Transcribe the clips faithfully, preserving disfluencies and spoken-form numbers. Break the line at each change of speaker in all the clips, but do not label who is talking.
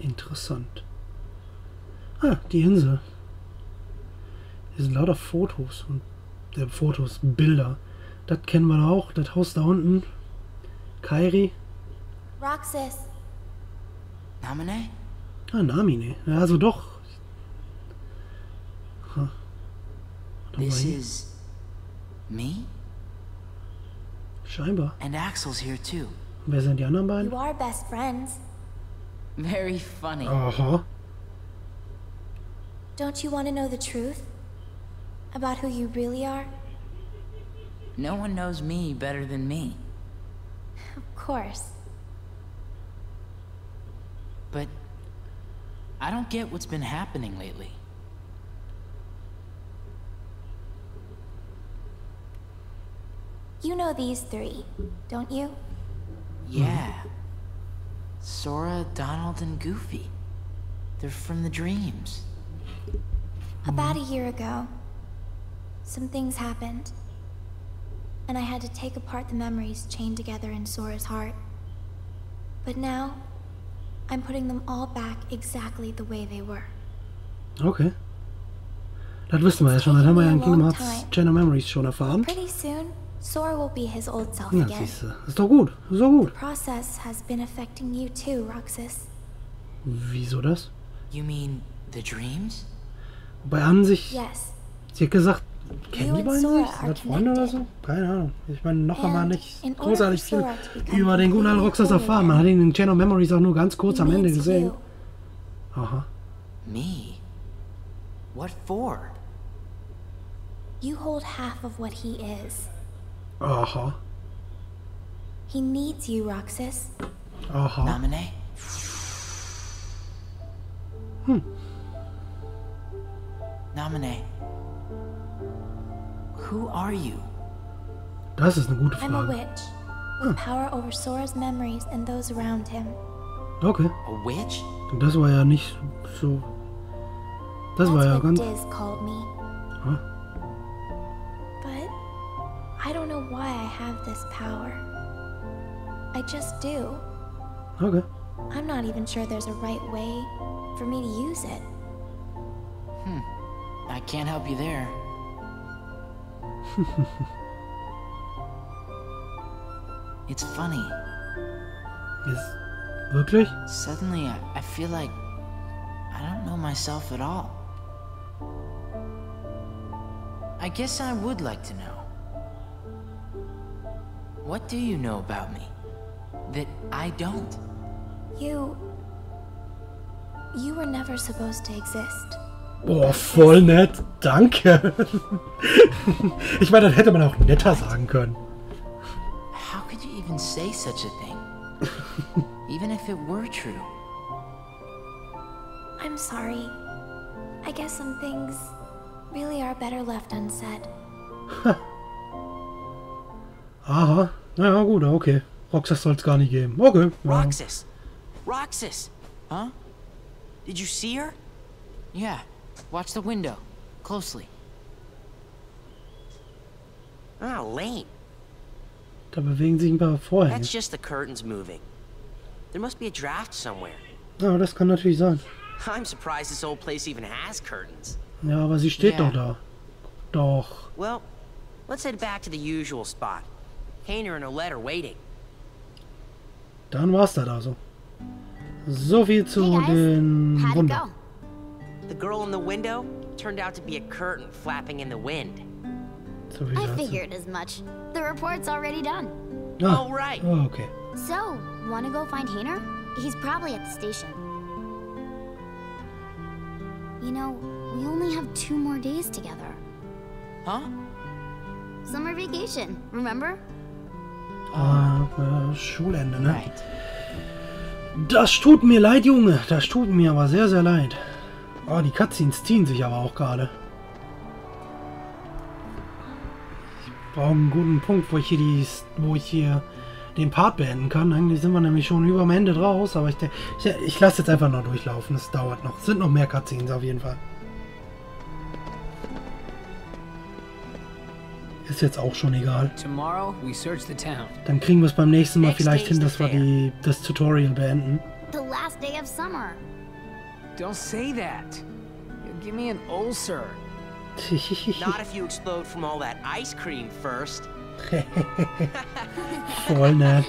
Interessant. Ah, die Insel. Hier sind lauter Fotos und äh, Fotos, Bilder. Das kennen wir auch. Das Haus da unten. Kairi.
Roxas.
Namine?
Ah, Namine. Ja, also doch. Huh.
This is me?
Scheinbar.
And Axel's here too.
Wer sind die anderen beiden?
You are best friends.
Very funny.
Aha.
Don't you want to know the truth? About who you really are?
No one knows me better than me.
Of course.
But I don't get what's been happening lately.
You know these three, don't you?
Yeah. Sora, Donald, and Goofy. They're from the dreams.
About a year ago, some things happened. And I had to take apart the memories chained together in Sora's heart. But now, I'm putting them all back exactly the way they were.
Okay. Das wissen wir ja schon. Das haben wir ja in Kingdom Hearts Chain of Memories schon erfahren.
Pretty soon, Sora will be his old self
Ja,
again.
siehste. Ist doch gut. Ist doch gut.
The process has been affecting you too, Roxas.
Wieso das?
You mean the dreams?
Bei an sich,
Yes.
sie hat gesagt,
You
kennen die
and
beiden
Sora
sich? Sind
are
das Freunde oder
connected.
so? Keine Ahnung. Ich meine, noch einmal
And
nicht
in order
großartig
for
viel
Sora to become
über den guten alten
completely
Roxas
whole
erfahren. Man hat ihn in Chain of Memories auch nur ganz kurz
He
am Ende
needs
gesehen.
you.
Aha.
Me? What for?
You hold half of what he is.
Aha.
He needs you, Roxas.
Aha.
Namine?
Hm.
Namine. Who are you?
Das ist eine gute
I'm a
Frage.
witch, with power over Sora's memories and those around him.
Okay.
A witch?
Das war ja nicht so... Das war
That's
ja
what
ganz...
Diz called me.
Huh?
But I don't know why I have this power. I just do.
Okay.
I'm not even sure there's a right way for me to use it.
Hmm. I can't help you there. It's funny.
Ist wirklich?
Suddenly, I, I feel like I don't know myself at all. I guess I would like to know. What do you know about me that I don't?
You... You were never supposed to exist.
Oh, voll nett. Danke. Ich meine, das hätte man auch netter sagen können.
How could you even say such a thing? Even if it were true.
I'm sorry. I guess some things really are better left unsaid.
Aha. Ja, gut, okay. Roxas soll es gar nicht geben. Okay. Ja.
Roxas! Roxas! Huh? Did you see her? Yeah. Watch the window. Closely.
Ah, lame.
Da bewegen sich ein paar Vorhänge.
That's just the curtains moving. There must be a draft somewhere.
Ja, das kann natürlich sein.
I'm surprised this old place even has curtains.
Ja, aber sie steht
Ja.
doch da. Doch.
Well, let's head back to the usual spot. Hayner and Olette are waiting.
Dann war's das also. So viel zu
Hey guys,
den
how'd it
Wunder.
go?
The girl in the window turned out to be a curtain flapping in the wind.
So viel
I
dazu.
figured as much. The report's already done.
Ah,
Oh, right.
oh, okay.
So, wanna go find Hayner? He's probably at the station. You know, we only have two more days together.
Huh?
Summer vacation, remember?
Ah, äh, Schulende, ne?
Right.
Das tut mir leid, Junge. Das tut mir aber sehr, sehr leid. Oh, die Cutscenes ziehen sich aber auch gerade. Ich brauche einen guten Punkt, wo ich hier die, wo ich hier den Part beenden kann. Eigentlich sind wir nämlich schon über am Ende draus, aber ich, ich, ich lasse jetzt einfach noch durchlaufen. Es dauert noch. Es sind noch mehr Cutscenes auf jeden Fall. Ist jetzt auch schon egal.
Tomorrow we search the town.
Dann kriegen wir es beim nächsten Mal
Next
vielleicht
day's
hin,
the
dass wir
fair.
die, das Tutorial beenden.
The last day of summer.
Don't say that. You'll give me an ulcer.
Not if you explode from all that ice cream first.
Voll nett.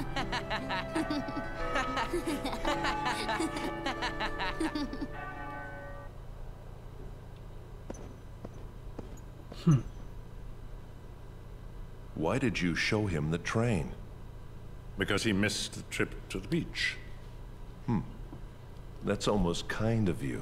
Hm.
Why did you show him the train?
Because he missed the trip to the beach.
Hmm. That's almost kind of you.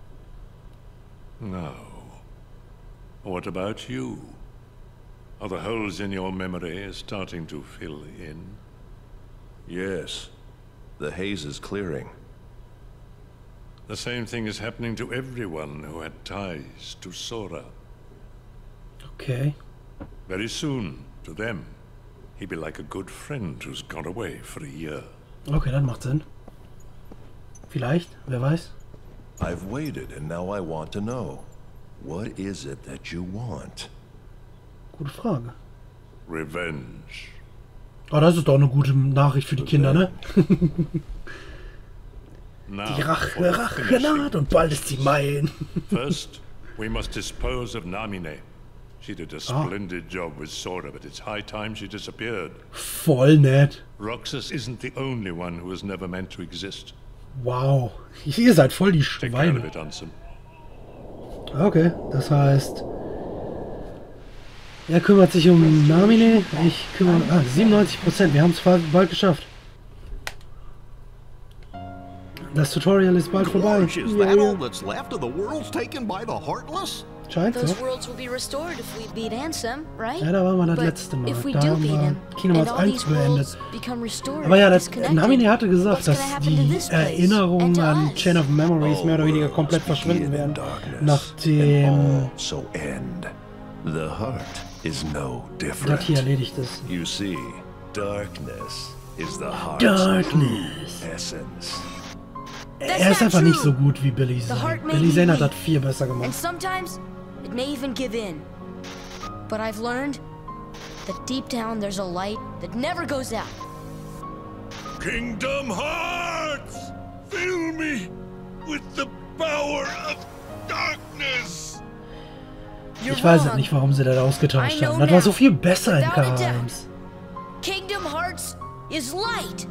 No. What about you? Are the holes in your memory starting to fill in?
Yes. The haze is clearing.
The same thing is happening to everyone who had ties to Sora.
Okay.
Very soon, to them, he'd be like a good friend who's gone away for a year.
Okay, das macht Sinn. Vielleicht, wer weiß.
I've waited and now I want to know. What is it that you want?
Gute Frage.
Revenge.
Oh, das ist doch eine gute Nachricht für die Kinder, ne?
Now,
Die Rache, Rache naht und bald ist sie mein.
First, we must dispose of Namine. She did a
Ah.
splendid job with Sora, but it's high time she disappeared.
Voll nett.
Roxas isn't the only one who was never meant to exist.
Wow. Ihr seid voll die
Take care of
Schweine.
it, Ansem.
Okay, das heißt... Er kümmert sich um Namine, ich kümmere... Ah, siebenundneunzig Prozent, wir haben es bald geschafft. Das Tutorial ist bald vorbei.
Gosh, is that all that's left of the worlds taken by the Heartless?
Scheint
Those
so.
worlds will be restored if we beat Ansem, right?
Ja, da waren wir das
But
letzte Mal.
if we
Da
do
haben
beat
wir
him,
Kingdom
and
Hearts
all
eins
these
beendet.
worlds become restored,
Aber ja, das,
disconnected,
Namine hatte gesagt,
what's
dass
gonna happen to
die
this place
Erinnerungen
and to
an
us?
Chain of Memories mehr oder weniger komplett verschwinden werden. Nachdem
So end. The heart is no
das
different.
hier erledigt ist.
You see, darkness is the heart's
Darkness.
essence.
Er ist einfach nicht so gut wie Billy
The
Zane.
heart may
Billy
be
Zane hat
weak,
das viel besser
And
gemacht.
sometimes it may even give in. But I've learned that deep down there's a light that never goes out.
Kingdom Hearts! Fill me with the power of darkness!
You're
Ich weiß
wrong.
nicht, warum sie das ausgetauscht
I
haben.
know
Das war so
now.
viel besser in
Without a
K
doubt.
eins.
Kingdom Hearts is light.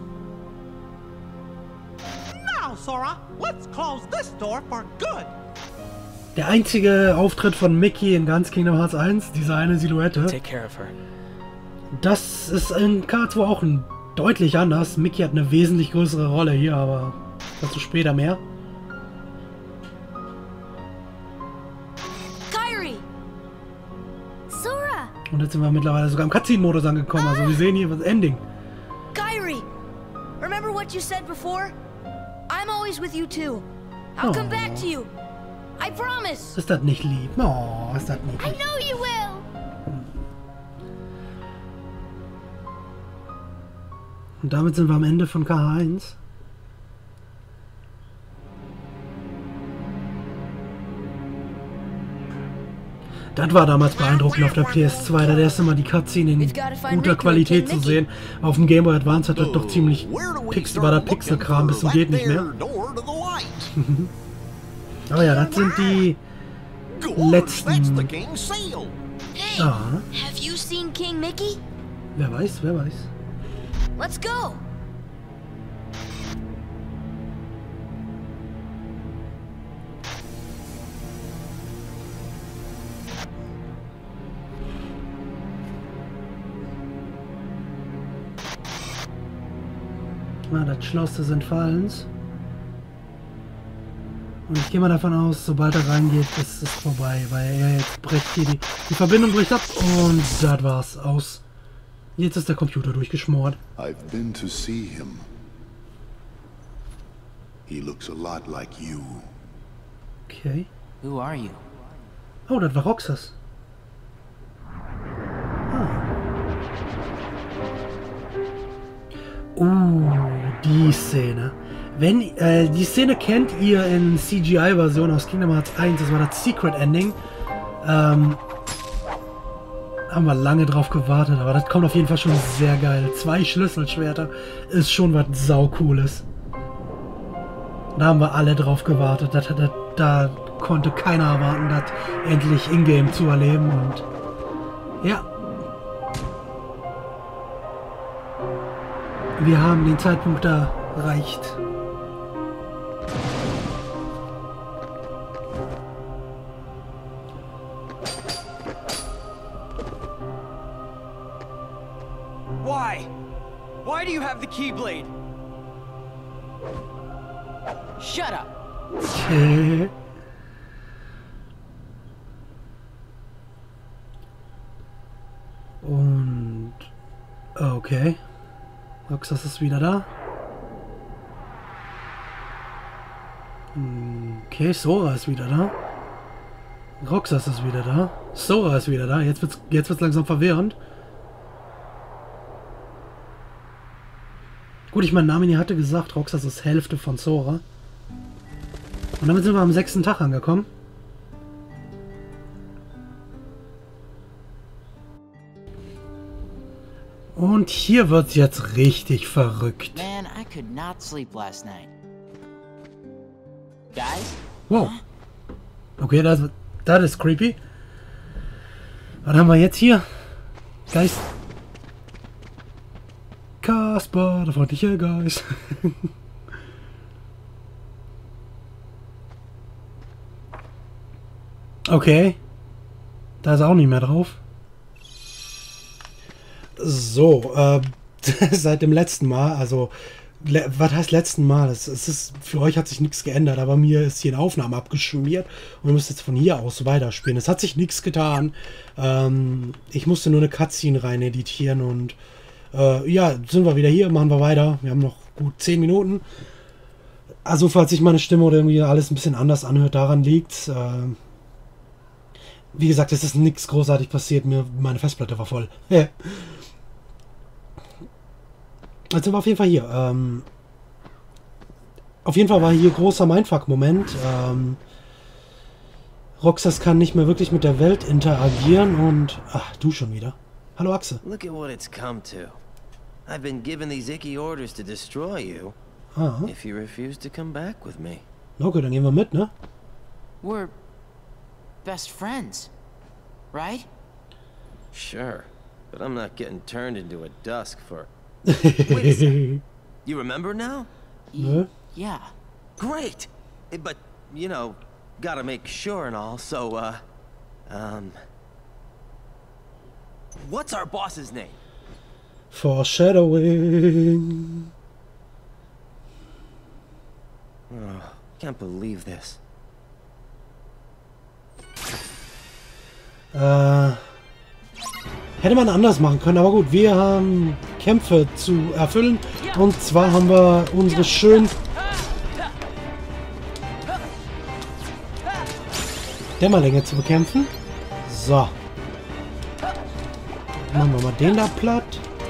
Now, Sora, let's close this door for good.
Der einzige Auftritt von Mickey in ganz Kingdom Hearts eins, diese eine Silhouette,
Take care of her.
das ist in K zwei auch ein deutlich anders. Mickey hat eine wesentlich größere Rolle hier, aber dazu später mehr.
Kairi!
Sora!
Und jetzt sind wir mittlerweile sogar im Cutscene-Modus angekommen. Also wir sehen hier das Ending.
Kairi! Remember what you said before? I'm always with you too. I'll come back to you. I promise.
Ist das nicht lieb? Oh, ist das nicht
I
lieb.
know you will!
Und damit sind wir am Ende von K eins. Das war damals beeindruckend auf der P S zwei, das erste Mal die Cutscene in guter Qualität zu sehen. Auf dem Game Boy Advance hat das doch ziemlich Pix war der Pixelkram, bis zum geht nicht mehr. Aber ja, das sind die letzten...
Hey,
Ah,
have you seen King Mickey?
wer weiß, wer weiß.
Let's go.
Na, das Schloss des Entfallens. Und ich gehe mal davon aus, sobald er reingeht, ist es vorbei, weil er jetzt bricht hier die, die Verbindung bricht ab und das war's aus. Jetzt ist der Computer durchgeschmort.
I've been to see him. He looks a lot like you.
Okay.
Who are you?
Oh, das war Roxas. Ah. Uh, die Szene. Wenn, äh, die Szene kennt ihr in C G I-Version aus Kingdom Hearts eins, das war das Secret Ending. Ähm, haben wir lange drauf gewartet, aber das kommt auf jeden Fall schon sehr geil. Zwei Schlüsselschwerter ist schon was Saucooles. Da haben wir alle drauf gewartet. Da, da, da konnte keiner erwarten, das endlich in-game zu erleben. Und ja. Wir haben den Zeitpunkt erreicht.
Why? Why do you have the Keyblade?
Shut up.
Okay. Und okay. Roxas ist wieder da. Okay, Sora ist wieder da. Roxas ist wieder da. Sora ist wieder da. Jetzt wird's, jetzt wird's langsam verwirrend. Gut, ich meine, Namini hatte gesagt, Roxas ist Hälfte von Sora. Und damit sind wir am sechsten Tag angekommen. Und hier wird's jetzt richtig verrückt.
Man, I could not sleep last night. Guys?
Wow. Okay, das, das ist creepy. Was haben wir jetzt hier? Geist. Kasper, der freundliche Geist. Okay. Da ist er auch nicht mehr drauf. So, äh, seit dem letzten Mal, also, le was heißt letzten Mal? Es, es ist, für euch hat sich nichts geändert, aber mir ist hier eine Aufnahme abgeschmiert und ihr müsst jetzt von hier aus weiterspielen. Es hat sich nichts getan. Ähm, ich musste nur eine Cutscene rein editieren und äh, ja, sind wir wieder hier, machen wir weiter. Wir haben noch gut zehn Minuten. Also, falls sich meine Stimme oder irgendwie alles ein bisschen anders anhört, daran liegt äh, wie gesagt, es ist nichts großartig passiert. Mir, meine Festplatte war voll. Jetzt sind wir auf jeden Fall hier. Ähm, auf jeden Fall war hier großer Mindfuck-Moment. Ähm, Roxas kann nicht mehr wirklich mit der Welt interagieren und... Ach, du schon wieder. Hallo, Axel.
Look at what it's come to. I've been given these icky orders to destroy you.
Ah.
If you refuse to come back with me.
Okay, dann gehen wir mit, ne?
We're best friends, right?
Sure, but I'm not getting turned into a dusk for... Wait a second. You remember now?
Yeah.
Yeah.
Great! But, you know, gotta make sure and all, so, uh... Um... What's our boss's name?
Foreshadowing.
Oh, can't believe this.
Äh... Hätte man anders machen können, aber gut, wir haben Kämpfe zu erfüllen. Und zwar haben wir unsere schön Dämmerlinge zu bekämpfen. So. Machen wir mal den da platt.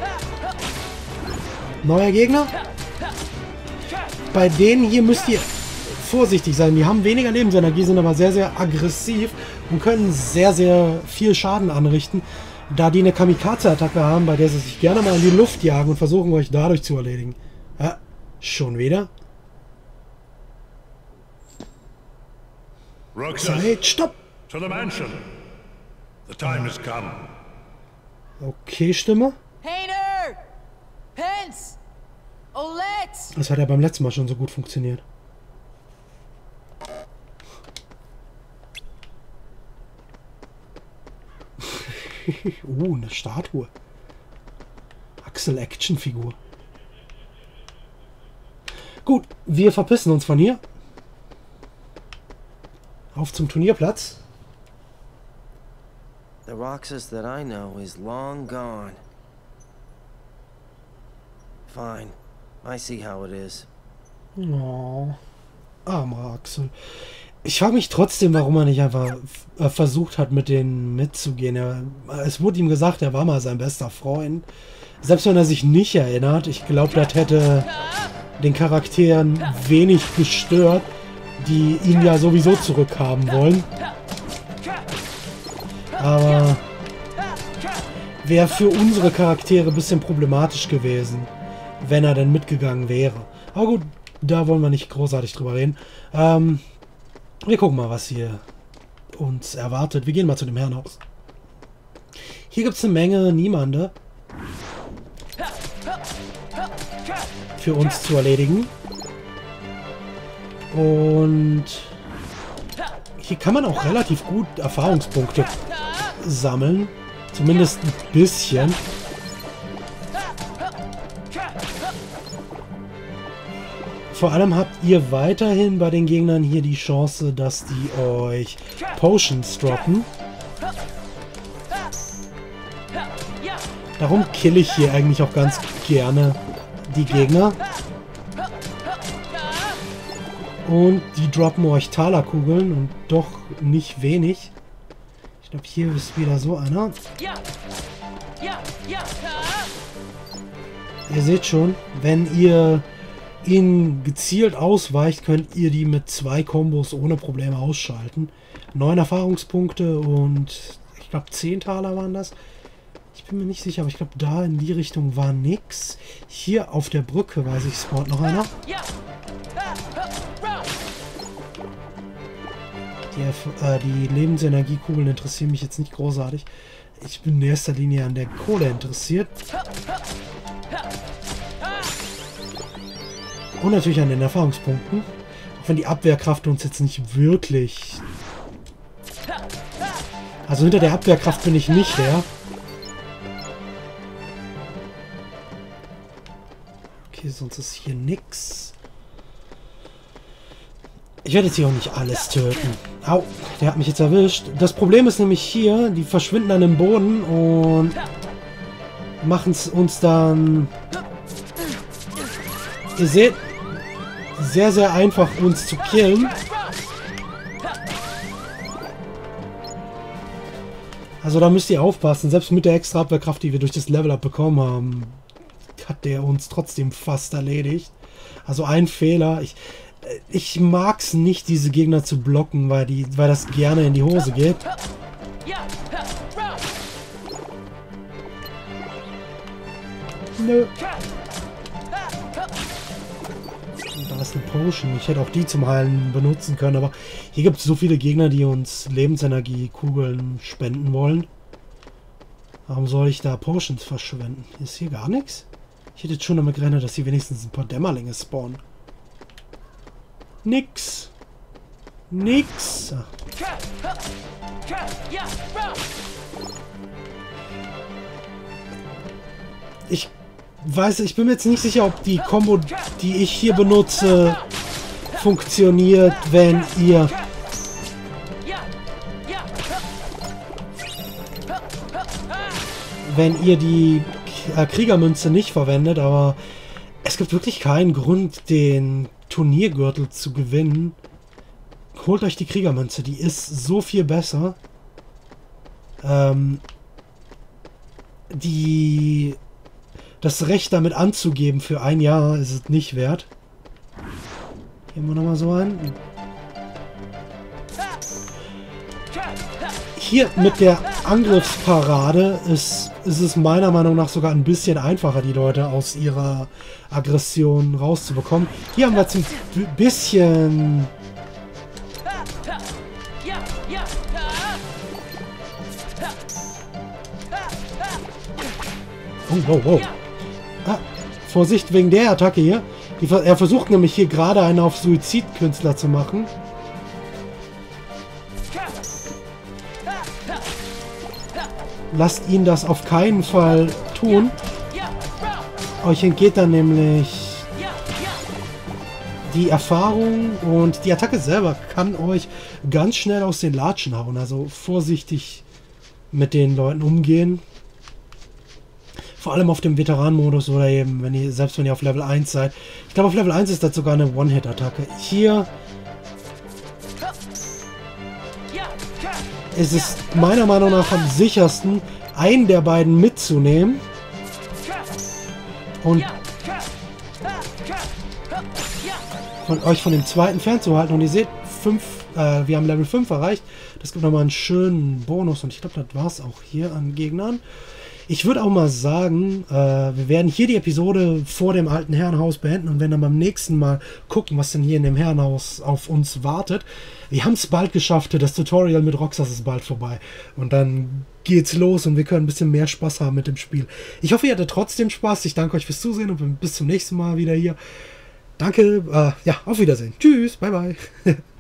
Neuer Gegner. Bei denen hier müsst ihr vorsichtig sein. Die haben weniger Lebensenergie, sind aber sehr, sehr aggressiv und können sehr, sehr viel Schaden anrichten. Da die eine Kamikaze-Attacke haben, bei der sie sich gerne mal in die Luft jagen und versuchen, euch dadurch zu erledigen. Ja, schon wieder. Zeit, stopp!
To the mansion. The time has come.
Okay, Stimme.
Painter! Pence! Olette!
Das hat ja beim letzten Mal schon so gut funktioniert. Oh, eine Statue. Axel-Action-Figur. Gut, wir verpissen uns von hier. Auf zum Turnierplatz.
The Roxas that I know is long gone. Fine. I see how it is.
Oh, armer Axel. Ich frage mich trotzdem, warum er nicht einfach äh, versucht hat, mit denen mitzugehen. Er, es wurde ihm gesagt, er war mal sein bester Freund. Selbst wenn er sich nicht erinnert, ich glaube, das hätte den Charakteren wenig gestört, die ihn ja sowieso zurückhaben wollen. Aber wäre für unsere Charaktere ein bisschen problematisch gewesen, wenn er denn mitgegangen wäre. Aber gut, da wollen wir nicht großartig drüber reden. Ähm, wir gucken mal, was hier uns erwartet. Wir gehen mal zu dem Herrenhaus. Hier gibt es eine Menge Niemande für uns zu erledigen. Und hier kann man auch relativ gut Erfahrungspunkte sammeln. Zumindest ein bisschen. Vor allem habt ihr weiterhin bei den Gegnern hier die Chance, dass die euch Potions droppen. Darum kill ich hier eigentlich auch ganz gerne die Gegner. Und die droppen euch Talerkugeln und doch nicht wenig. Ich glaube, hier ist wieder so einer. Ihr seht schon, wenn ihr ihn gezielt ausweicht, könnt ihr die mit zwei Kombos ohne Probleme ausschalten. Neun Erfahrungspunkte und ich glaube zehn Taler waren das. Ich bin mir nicht sicher, aber ich glaube da in die Richtung war nix. Hier auf der Brücke, weiß ich, spawnt noch einer. Die, äh, die Lebensenergiekugeln interessieren mich jetzt nicht großartig. Ich bin in erster Linie an der Kohle interessiert. Und natürlich an den Erfahrungspunkten. Auch wenn die Abwehrkraft uns jetzt nicht wirklich... Also hinter der Abwehrkraft bin ich nicht her. Okay, sonst ist hier nix. Ich werde jetzt hier auch nicht alles töten. Au, der hat mich jetzt erwischt. Das Problem ist nämlich hier, die verschwinden dann im Boden und machen es uns dann... Ihr seht, sehr, sehr einfach uns zu killen. Also da müsst ihr aufpassen. Selbst mit der extra Abwehrkraft, die wir durch das Level-Up bekommen haben, hat der uns trotzdem fast erledigt. Also ein Fehler. Ich, ich mag es nicht, diese Gegner zu blocken, weil, die, weil das gerne in die Hose geht. Nö. Da ist eine Potion. Ich hätte auch die zum Heilen benutzen können, aber hier gibt es so viele Gegner, die uns Lebensenergie-Kugeln spenden wollen. Warum soll ich da Potions verschwenden? Ist hier gar nichts? Ich hätte jetzt schon damit gerechnet, dass hier wenigstens ein paar Dämmerlinge spawnen. Nix. Nix. Ich weiß, ich bin mir jetzt nicht sicher, ob die Combo, die ich hier benutze, funktioniert, wenn ihr wenn ihr die äh, Kriegermünze nicht verwendet, aber es gibt wirklich keinen Grund, den Turniergürtel zu gewinnen. Holt euch die Kriegermünze, die ist so viel besser. Ähm, die das Recht damit anzugeben für ein Jahr ist es nicht wert. Gehen wir nochmal so ein. Hier mit der Angriffsparade ist, ist es meiner Meinung nach sogar ein bisschen einfacher, die Leute aus ihrer Aggression rauszubekommen. Hier haben wir jetzt ein bisschen... Oh, wow, wow. Ah, Vorsicht wegen der Attacke hier. Die, er versucht nämlich hier gerade einen auf Suizidkünstler zu machen. Lasst ihn das auf keinen Fall tun. Euch entgeht dann nämlich die Erfahrung und die Attacke selber kann euch ganz schnell aus den Latschen hauen. Also vorsichtig mit den Leuten umgehen. Vor allem auf dem Veteran-Modus oder eben, wenn ihr, selbst wenn ihr auf Level eins seid. Ich glaube, auf Level eins ist das sogar eine One-Hit-Attacke. Hier ist es meiner Meinung nach am sichersten, einen der beiden mitzunehmen. Und von euch von dem zweiten fernzuhalten. Und ihr seht, fünf, äh, wir haben Level fünf erreicht. Das gibt nochmal einen schönen Bonus. Und ich glaube, das war es auch hier an Gegnern. ich würde auch mal sagen, äh, wir werden hier die Episode vor dem alten Herrenhaus beenden und werden dann beim nächsten Mal gucken, was denn hier in dem Herrenhaus auf uns wartet. Wir haben es bald geschafft, das Tutorial mit Roxas ist bald vorbei. Und dann geht's los und wir können ein bisschen mehr Spaß haben mit dem Spiel. Ich hoffe, ihr hattet trotzdem Spaß. Ich danke euch fürs Zusehen und bis zum nächsten Mal wieder hier. Danke, äh, ja, auf Wiedersehen. Tschüss, bye bye.